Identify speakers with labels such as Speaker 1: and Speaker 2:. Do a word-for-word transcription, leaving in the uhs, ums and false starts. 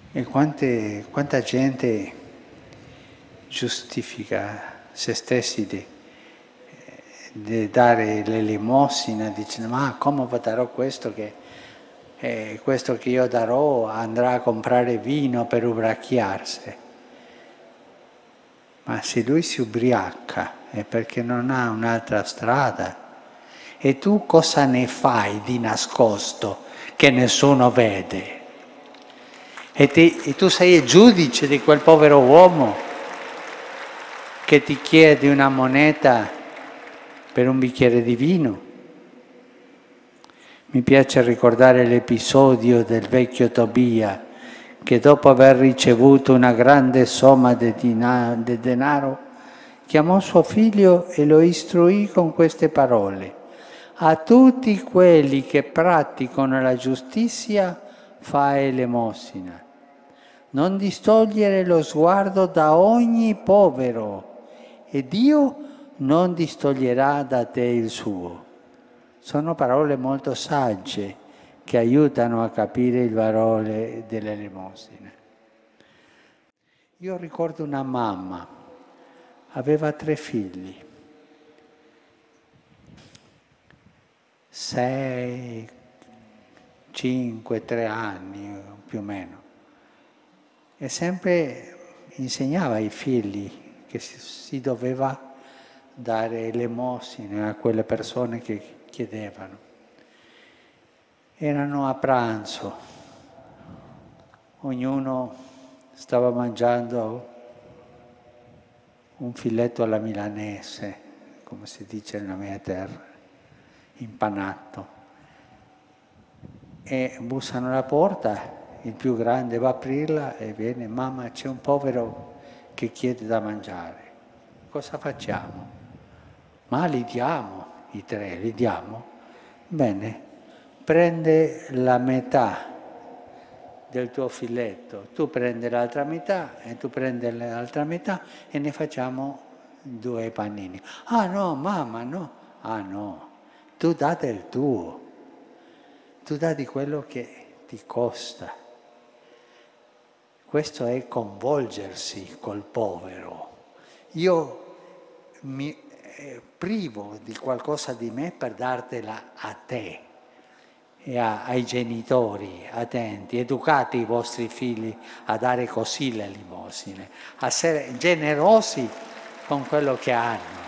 Speaker 1: E quante, quanta gente giustifica se stessi di, di dare l'elemosina, dicendo ma come darò questo che, eh, questo che io darò andrà a comprare vino per ubriacarsi. Ma se lui si ubriaca è perché non ha un'altra strada. E tu cosa ne fai di nascosto che nessuno vede? E, ti, e tu sei il giudice di quel povero uomo che ti chiede una moneta per un bicchiere di vino. Mi piace ricordare l'episodio del vecchio Tobia che dopo aver ricevuto una grande somma di denaro chiamò suo figlio e lo istruì con queste parole: a tutti quelli che praticano la giustizia fa elemosina. Non distogliere lo sguardo da ogni povero e Dio non distoglierà da te il suo. Sono parole molto sagge che aiutano a capire il valore dell'elemosina. Io ricordo una mamma, aveva tre figli, sei, cinque, tre anni più o meno. E sempre insegnava ai figli che si, si doveva dare elemosine a quelle persone che chiedevano. Erano a pranzo, ognuno stava mangiando un filetto alla milanese, come si dice nella mia terra, impanato. E bussano alla porta. Il più grande va a aprirla e viene, mamma c'è un povero che chiede da mangiare, cosa facciamo? Ma li diamo, i tre, li diamo? Bene, prende la metà del tuo filetto, tu prendi l'altra metà e tu prendi l'altra metà e ne facciamo due panini. Ah no, mamma, no, ah no, tu dà del tuo, tu dà di quello che ti costa. Questo è coinvolgersi col povero. Io mi eh, privo di qualcosa di me per dartela a te e a, ai genitori attenti. Educate i vostri figli a dare così le elemosine, a essere generosi con quello che hanno.